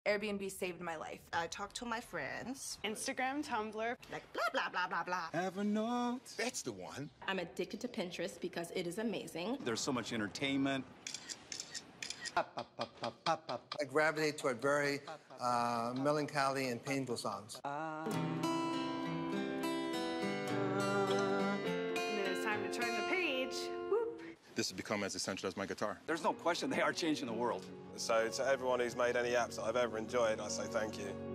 Airbnb saved my life. I talk to my friends. Instagram, Tumblr. Like blah, blah, blah, blah, blah. Evernote. That's the one. I'm addicted to Pinterest because it is amazing. There's so much entertainment. I gravitate toward very melancholy and painful songs. And then it's time to turn the page. Whoop. This has become as essential as my guitar. There's no question they are changing the world. So to everyone who's made any apps that I've ever enjoyed, I say thank you.